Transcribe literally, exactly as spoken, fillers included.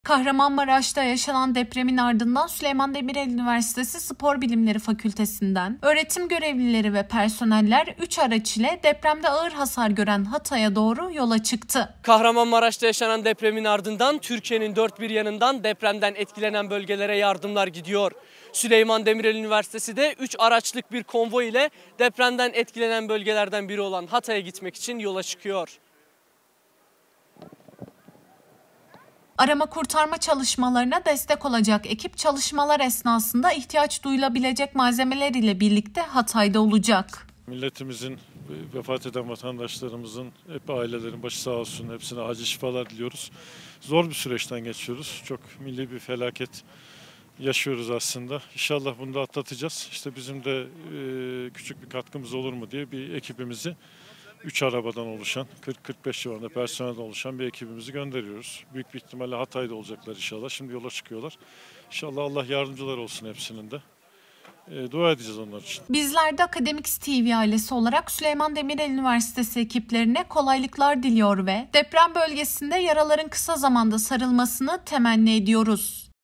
Kahramanmaraş'ta yaşanan depremin ardından Süleyman Demirel Üniversitesi Spor Bilimleri Fakültesinden öğretim görevlileri ve personeller üç araç ile depremde ağır hasar gören Hatay'a doğru yola çıktı. Kahramanmaraş'ta yaşanan depremin ardından Türkiye'nin dört bir yanından depremden etkilenen bölgelere yardımlar gidiyor. Süleyman Demirel Üniversitesi de üç araçlık bir konvoy ile depremden etkilenen bölgelerden biri olan Hatay'a gitmek için yola çıkıyor. Arama kurtarma çalışmalarına destek olacak ekip çalışmalar esnasında ihtiyaç duyulabilecek malzemeler ile birlikte Hatay'da olacak. Milletimizin, vefat eden vatandaşlarımızın, hep ailelerin başı sağ olsun, hepsine acil şifalar diliyoruz. Zor bir süreçten geçiyoruz. Çok milli bir felaket yaşıyoruz aslında. İnşallah bunu da atlatacağız. İşte bizim de e, küçük bir katkımız olur mu diye bir ekibimizi üç arabadan oluşan, kırk kırk beş civarında personelden oluşan bir ekibimizi gönderiyoruz. Büyük bir ihtimalle Hatay'da olacaklar inşallah. Şimdi yola çıkıyorlar. İnşallah Allah yardımcılar olsun hepsinin de. E, dua edeceğiz onlar için. Bizler de Akademiks T V ailesi olarak Süleyman Demirel Üniversitesi ekiplerine kolaylıklar diliyor ve deprem bölgesinde yaraların kısa zamanda sarılmasını temenni ediyoruz.